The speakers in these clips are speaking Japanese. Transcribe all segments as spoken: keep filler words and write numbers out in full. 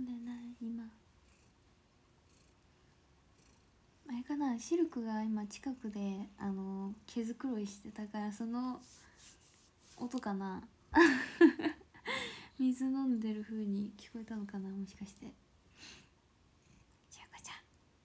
んでない今。あれかな、シルクが今近くであの毛づくろいしてたから、その音かな水飲んでる風に聞こえたのかな、もしかして。じゃあガチ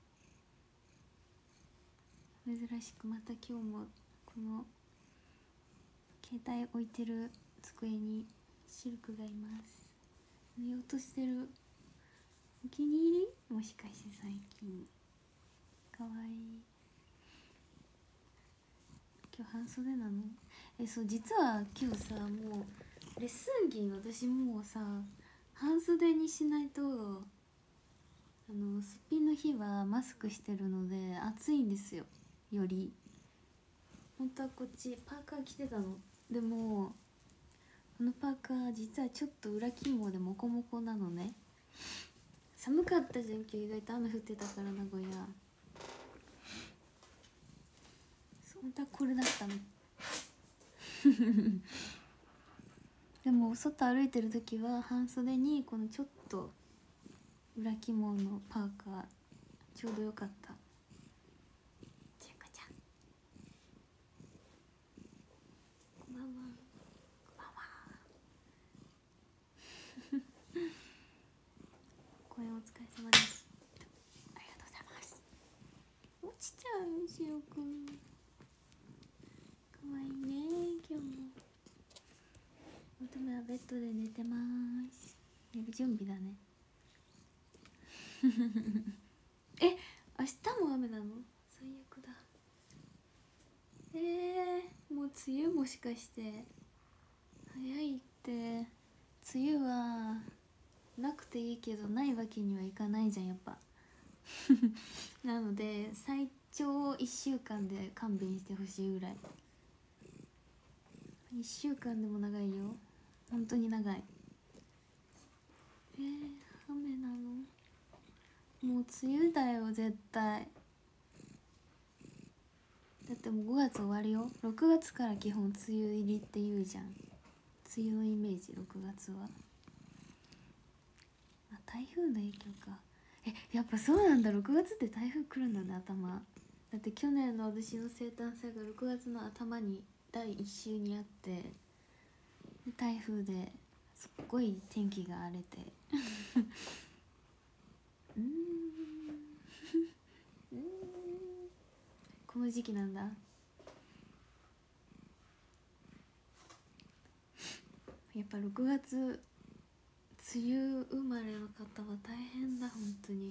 ャ、珍しくまた今日もこの携帯置いてる机にシルクがいます。寝ようとしてる。お気に入り、もしかして最近。かわいい。今日半袖なの？え、そう、実は今日さ、もうレッスン着私もうさ半袖にしないと、あのすっぴんの日はマスクしてるので暑いんですよ。より本当はこっちパーカー着てたの。でもこのパーカー実はちょっと裏肝でモコモコなのね。寒かったじゃん今日、意外と雨降ってたから名古屋。本当はこれだったのでも外歩いてる時は半袖にこのちょっと裏肝のパーカーちょうどよかった。ちゃかちゃんこんばんは。こんばんは公演お疲れ様です。ありがとうございます。落ちちゃうしおくん、かわいいね。今日も乙女はベッドで寝てます。寝る準備だねえ、明日も雨なの？最悪だ。えー、もう梅雨もしかして。早いって。梅雨はなくていいけどないわけにはいかないじゃんやっぱなので最長いっしゅうかんで勘弁してほしいぐらい。いっしゅうかんでも長いよ、本当に長い。えー、雨なの？もう梅雨だよ絶対。だってもうごがつ終わるよ。ろくがつから基本梅雨入りって言うじゃん。梅雨のイメージろくがつは。あ、台風の影響か。え、やっぱそうなんだ。ろくがつって台風来るんだね。頭だって去年の私の生誕祭がろくがつの頭にだいいっ週にあって、台風ですっごい天気が荒れてうーんうーんこの時期なんだ。やっぱろくがつ梅雨生まれの方は大変だ本当に。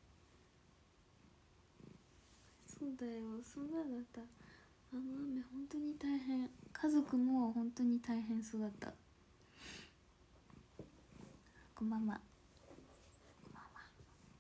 そうだよ、そんなだった。あの雨本当に大変。家族も本当に大変そうだった。こんばんは。こんばんは。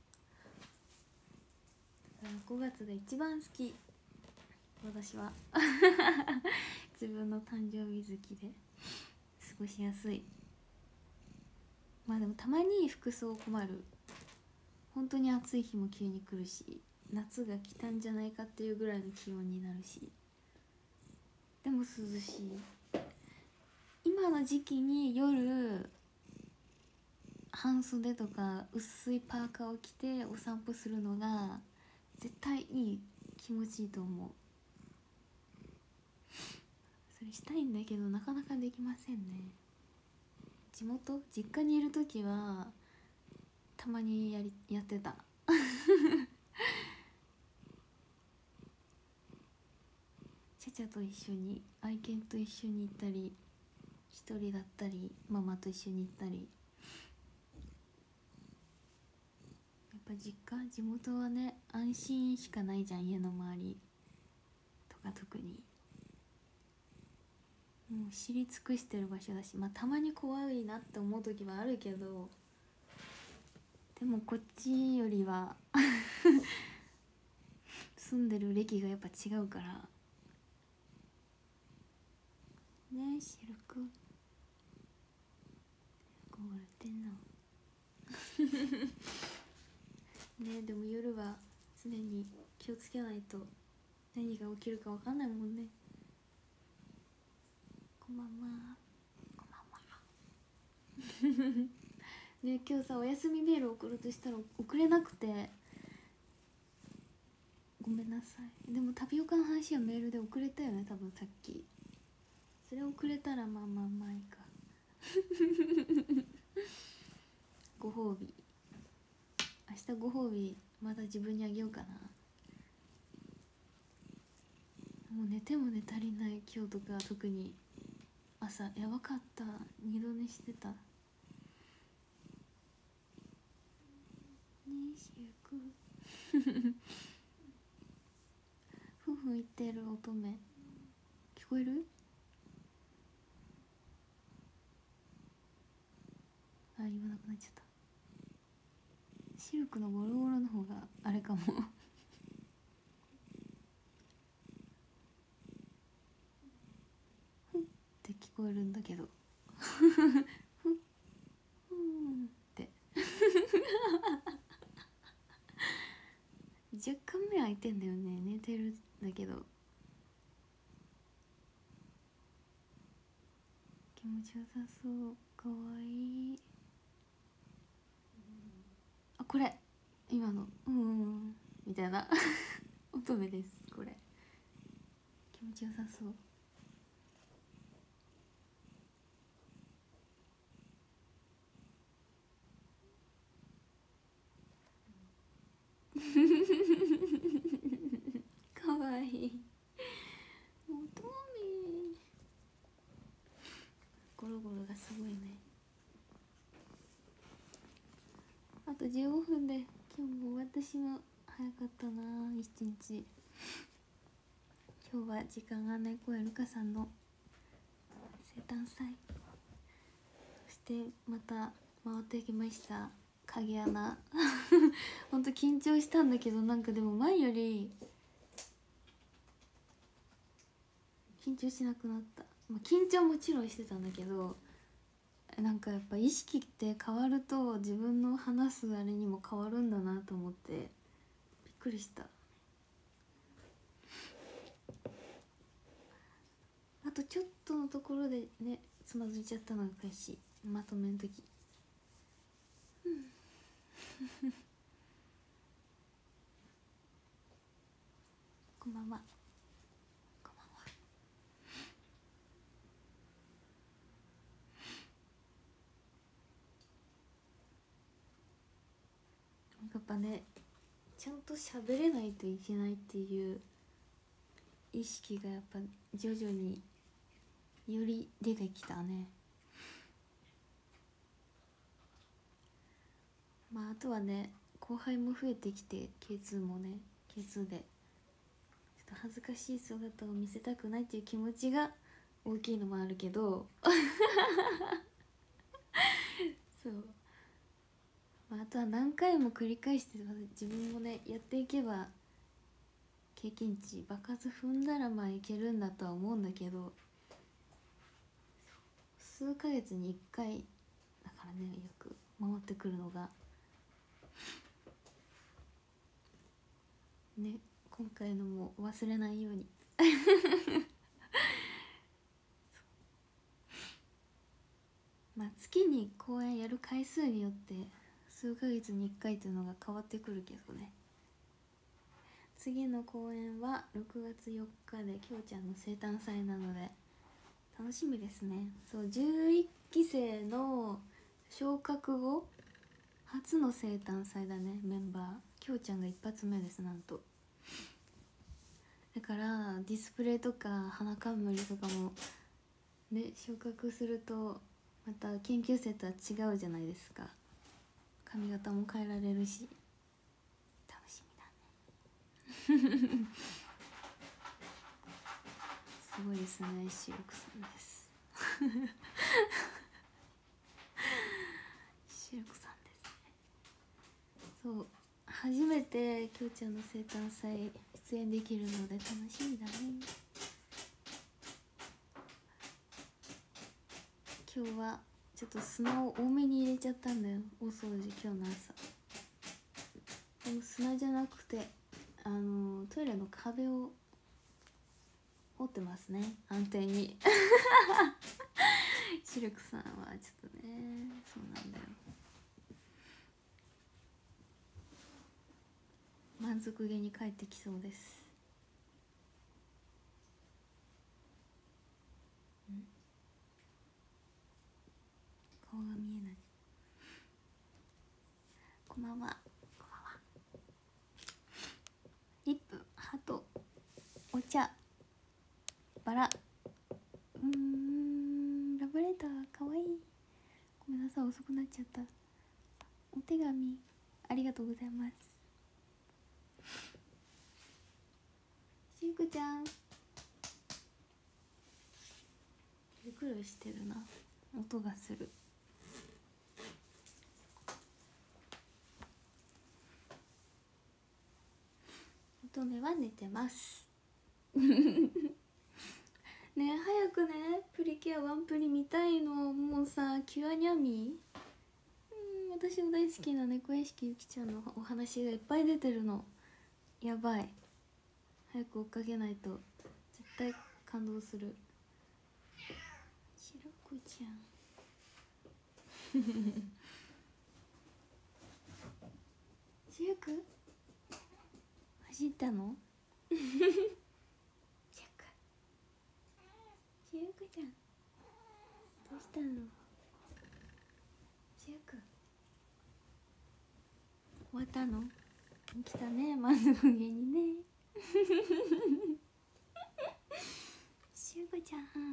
ごがつが一番好き私は自分の誕生日月で過ごしやすい。まあでもたまに服装困る。本当に暑い日も急に来るし、夏が来たんじゃないかっていうぐらいの気温になるし、でも涼しい。今の時期に夜半袖とか薄いパーカーを着てお散歩するのが絶対いい、気持ちいいと思う。それしたいんだけどなかなかできませんね。地元実家にいる時はたまにやりやってたちゃちゃと一緒に、愛犬と一緒に行ったり、一人だったりママと一緒に行ったり。やっぱ実家地元はね、安心しかないじゃん。家の周りとか特にもう知り尽くしてる場所だし、まあたまに怖いなって思う時はあるけど、でもこっちよりは住んでる歴がやっぱ違うからね。え、シルクこぼれてんのね。えでも夜は常に気をつけないと何が起きるか分かんないもんね。こんばんは。こんばんはで今日さお休みメール送ろうとしたら送れなくてごめんなさい。でもタピオカの話はメールで送れたよね多分さっき。それ送れたらまあまあまあいいかご褒美明日ご褒美また自分にあげようかな。もう寝ても寝足りない今日とか特に朝やばかった。二度寝してた。西行くふふ言ってる乙女聞こえる？あ、言わなくなっちゃった。シルクのゴロゴロの方があれかもって聞こえるんだけどふっって若干目開いてんだよね。寝てるんだけど気持ちよさそう。かわいい。あ、これ今のうんうんみたいな乙女です。これ気持ちよさそうかわいい乙女。ゴロゴロがすごいね。あとじゅうごふんで今日も私も早かったな一日。今日は時間がない声ルカさんの生誕祭、そしてまた回ってきました影穴ほんと緊張したんだけどなんかでも前より緊張しなくなった、まあ、緊張もちろんしてたんだけどなんかやっぱ意識って変わると自分の話すあれにも変わるんだなと思ってびっくりした。あとちょっとのところでねつまずいちゃったのが悔しい。まとめん時こんばんは。こんばんは。やっぱねちゃんと喋れないといけないっていう意識がやっぱ徐々により出てきたね。まああとはね後輩も増えてきて ケーツー もね ケーツー でちょっと恥ずかしい姿を見せたくないっていう気持ちが大きいのもあるけどそう、まあ、あとは何回も繰り返して自分もねやっていけば経験値爆発踏んだらまあいけるんだとは思うんだけど数ヶ月にいっかいだからねよく回ってくるのがね今回のも忘れないようにまあ月に公演やる回数によって数ヶ月にいっかいというのが変わってくるけどね。次の公演はろくがつよっかできょうちゃんの生誕祭なので楽しみですね。そうじゅういっきせいの昇格後初の生誕祭だね。メンバーきょうちゃんが一発目です。なんとだからディスプレイとか花冠とかもね昇格するとまた研究生とは違うじゃないですか。髪型も変えられるし楽しみだねすごいですね。シルクさんですシルクさんですね。そう初めてきょうちゃんの生誕祭出演できるので楽しみだね。今日はちょっと砂を多めに入れちゃったんだよ大掃除今日の朝。でも砂じゃなくてあのトイレの壁を掘ってますね安定にシルクさんはちょっとねそうなんだよ。 満足げに帰ってきそうです。ん顔が見えない。こんばんは。こんばんは。リップ、ハート、お茶、バラ、うーん、ラブレターかわいい。ごめんなさい、遅くなっちゃった。お手紙ありがとうございます。しゆくちゃんゆっくりしてるな、音がする。乙女は寝てますねえ早くね、プリキュアワンプリ見たいの。もうさ、キュアニャミー、うん、私の大好きな猫屋敷ゆきちゃんのお話がいっぱい出てるの。やばい、早く追っかけないと絶対感動する。しろこちゃんしゆく走ったのしゆくしゆくちゃんどうしたの。しゆく終わったの。来たね、満足げにねしゅうこちゃん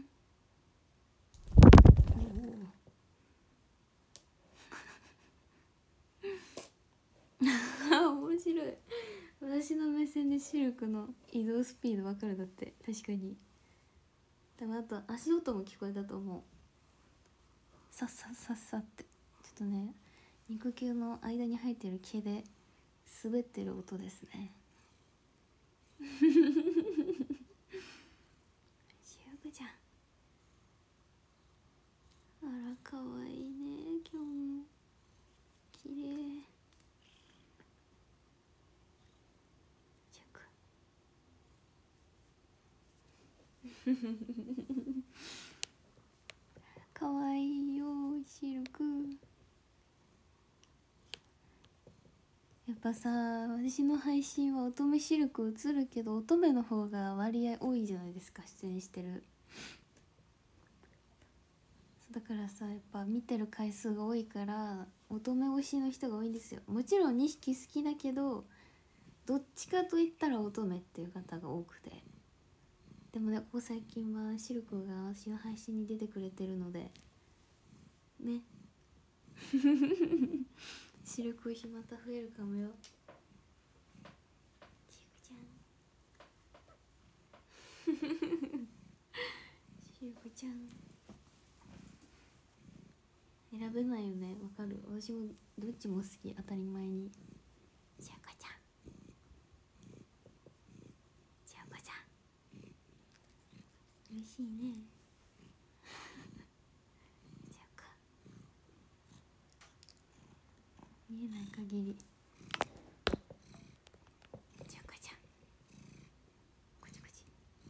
おお面白い。私の目線でシルクの移動スピード分かる。だって確かに。でもあと足音も聞こえたと思う。さっさっさっさって、ちょっとね、肉球の間に入ってる毛で滑ってる音ですねしゆくちゃん、あらかわいいね、今日もきれい。しゆくかわいいよシルク。やっぱさ、私の配信は乙女シルク映るけど、乙女の方が割合多いじゃないですか、出演してる。だからさ、やっぱ見てる回数が多いから乙女推しの人が多いんですよ。もちろんにひき好きだけど、どっちかといったら乙女っていう方が多くて。でもね、ここ最近はシルクが私の配信に出てくれてるのでねシルク推しまた増えるかもよ。シルクちゃんシルクちゃん選べないよね、わかる。私もどっちも好き、当たり前に。シルクちゃんシルクちゃん嬉しいねシルク見えない限りシルクちゃんこちこち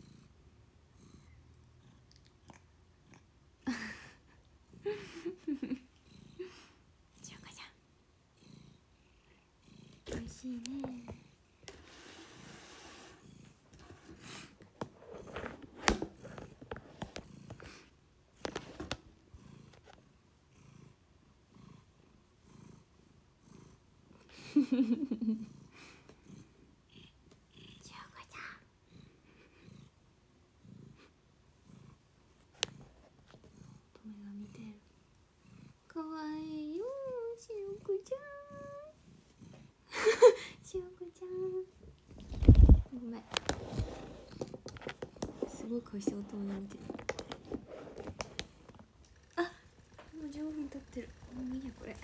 シルクちゃん美味しいねシルクちゃん。乙女が見てる。かわいいよシルクちゃんシルクちゃんごめん、すごい顔して乙女が見てる。あ、もうじゅうごふん経ってる。もういいやこれ。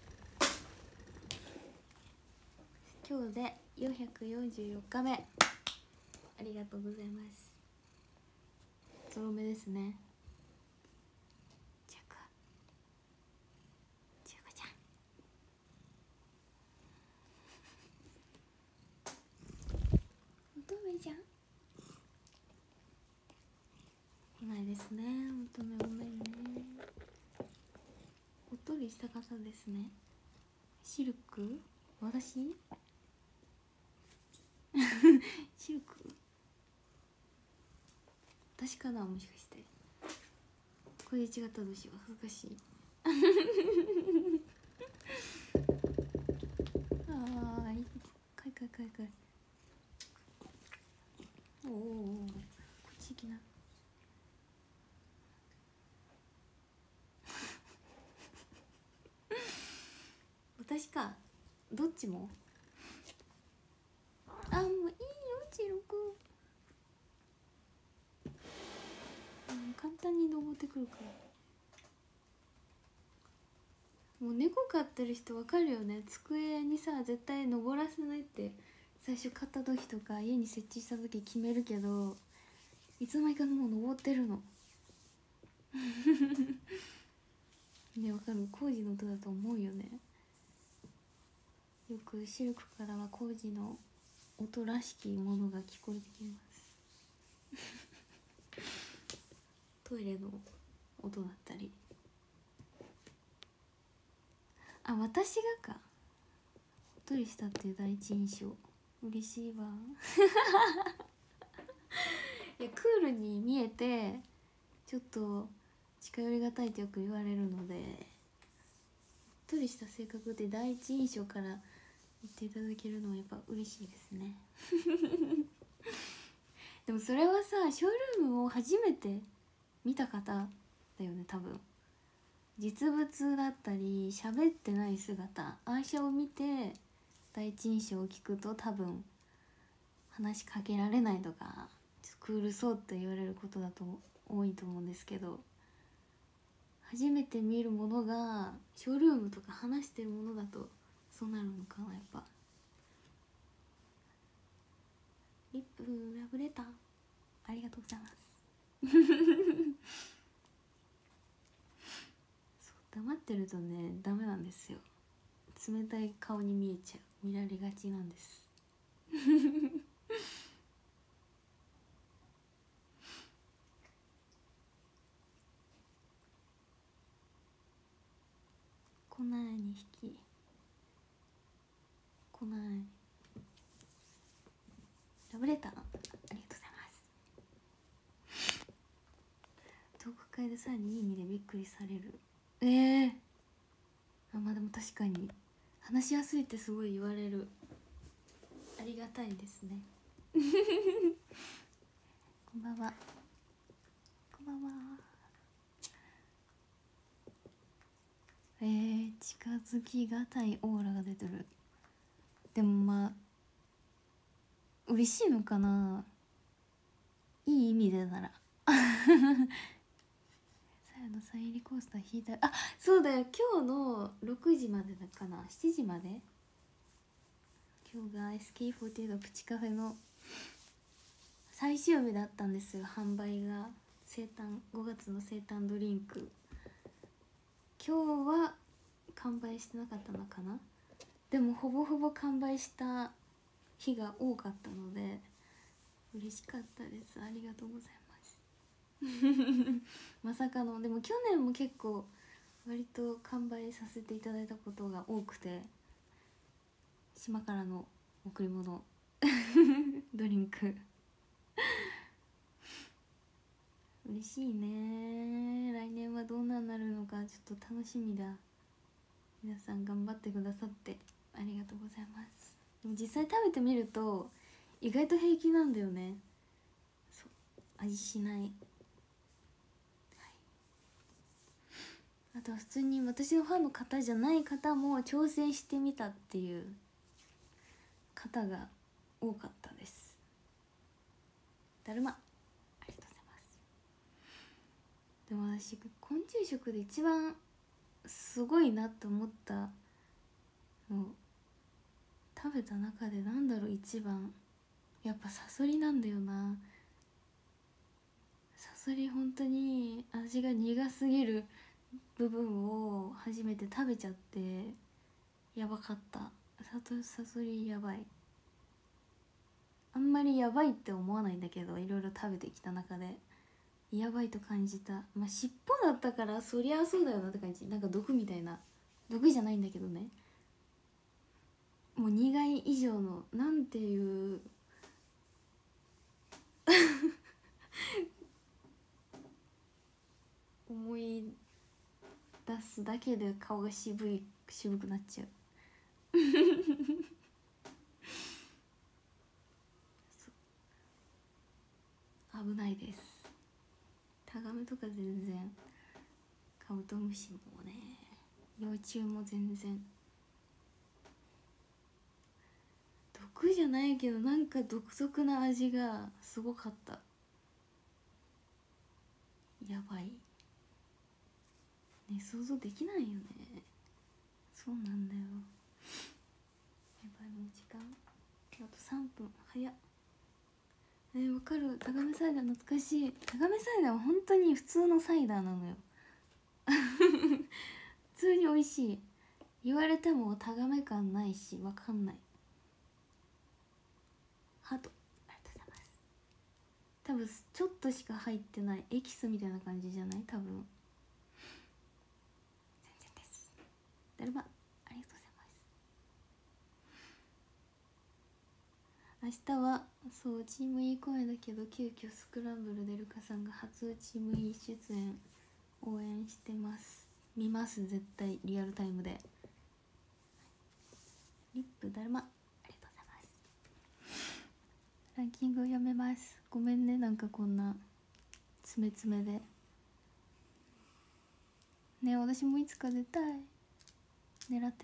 今日でよんひゃくよんじゅうよっかめ、ありがとうございます。ゾロ目ですね。チュクチュクちゃん乙女じゃん。いないですね、乙女。ごめんね。おっとりした方ですね。シルク、私シルク私かな、もしかして。これ違ったらどうしよう、恥ずかしい。ああ、かいかいかいかい。おおおお、こっち行きな。私か、どっちも。あ、もういいよチルク。うん、簡単に登ってくるから。もう猫飼ってる人わかるよね。机にさ絶対登らせないって最初買った時とか家に設置した時決めるけど、いつの間にかもう登ってるの。ね、わかる。工事の音だと思うよね。よくシルクからは工事の音らしきものが聞こえてきます。トイレの音だったり。あ、私がか。おっとりしたっていう第一印象嬉しいわ。いや、クールに見えてちょっと近寄りがたいってよく言われるので、おっとりした性格って第一印象から言っていただけるのはやっぱ嬉しいですね。でもそれはさ、ショールームを初めて見た方だよね多分。実物だったり喋ってない姿、愛車を見て第一印象を聞くと多分話しかけられないとかちょっとクールそうって言われることだと多いと思うんですけど、初めて見るものがショールームとか話してるものだとそうなるのかな。やっぱリップラブレターありがとうございます。そう黙ってるとねダメなんですよ。冷たい顔に見えちゃう、見られがちなんです。来ないにひき来ない。ラブレターありがとうございます。トーク会でさらにいい意味でびっくりされる。ええー、あ、まあでも確かに話しやすいってすごい言われる。ありがたいですね。こんばんは。こんばんは。えー、近づきがたいオーラが出てる。でもまあ嬉しいのかな、いい意味でなら。さやのサイン入りコースター引いた。あ、そうだよ、今日のろくじまでだかな、しちじまで。今日が エスケーフォーティーエイト プチカフェの最終日だったんですよ、販売が。生誕ごがつの生誕ドリンク、今日は完売してなかったのかな。でもほぼほぼ完売した日が多かったので嬉しかったです。ありがとうございます。まさかの。でも去年も結構割と完売させていただいたことが多くて、島からの贈り物ドリンク嬉しいね。来年はどうなるのかちょっと楽しみだ。皆さん頑張ってくださってありがとうございます。でも実際食べてみると意外と平気なんだよね。そう、味しない、はい、あとは普通に私のファンの方じゃない方も挑戦してみたっていう方が多かったです。だるまありがとうございます。でも私昆虫食で一番すごいなと思ったの食べた中でなんだろう、一番やっぱサソリなんだよな。サソリ本当に味が苦すぎる部分を初めて食べちゃってやばかった。サトサソリやばい。あんまりやばいって思わないんだけど、いろいろ食べてきた中でやばいと感じた。まあ尻尾だったからそりゃそうだよなって感じ。なんか毒みたいな、毒じゃないんだけどね、もう苦い以上のなんていう思い出すだけで顔が渋い渋くなっちゃう危ないです。タガメとか全然、カブトムシもね、幼虫も全然毒じゃないけど、なんか独特な味がすごかった。やばいね、想像できないよね。そうなんだよ。やばい、もう時間あとさんぷん、早っ。えー、わかる。タガメサイダー懐かしい。タガメサイダーは本当に普通のサイダーなのよ普通に美味しい。言われてもタガメ感ないし、わかんない。ハートありがとうございます。多分ちょっとしか入ってないエキスみたいな感じじゃない？多分全然です。だるまありがとうございます。明日はそうチーム E 公演だけど、急遽スクランブルでルカさんが初チーム E 出演、応援してます。見ます、絶対リアルタイムで。リップだるまありがとうございます。ランキング読めます。ごめんね、なんかこんな詰め詰めでね。私もいつか出たい、狙って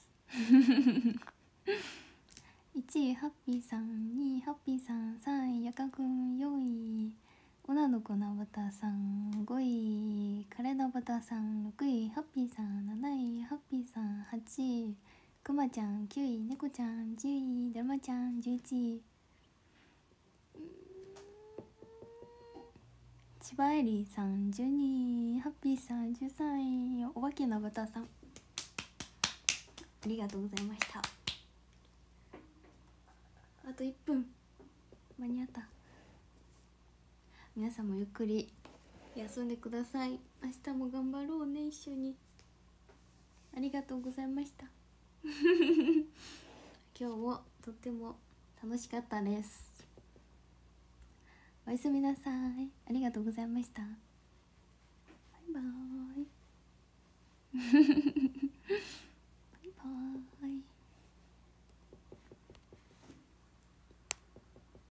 ますいちいハッピーさん、にいハッピーさん、さんいやかくん、よんい女の子のアバターさん、ごいカレーのアバターさん、ろくいハッピーさん、なないハッピーさん、はちいくまちゃん、きゅうい猫ちゃん、じゅういだるまちゃん、じゅういちい千葉エリーさん、じゅうにいハッピーさん、じゅうさんいお化けのアバターさん、ありがとうございました。あといっぷん、間に合った。皆さんもゆっくり休んでください。明日も頑張ろうね、一緒に。ありがとうございました今日もとっても楽しかったです。おやすみなさい。ありがとうございました。バイバーイ